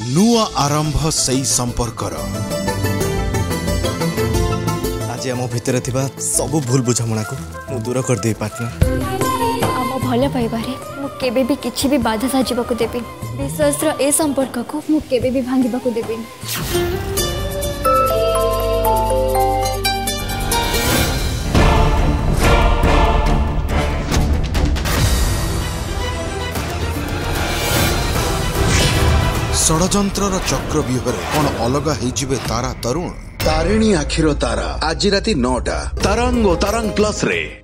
नुआ आरंभ सही संपर्कर आज आम भितर थिबा सब भूल बुझामणा को मु दूर कर दे पार्टनर। आम भल पाइबारे मु केबे भी किछि भी बाधा साजिबा को देबी। विश्वास रो ए संपर्क को मु केबे भी भांगिबा को देबी। षड़यंत्र चक्रव्यूह कौन अलग हो तारा तरुण तारिणी आखिर तारा आज राति 9टा तरंग और तरंग प्लस रे।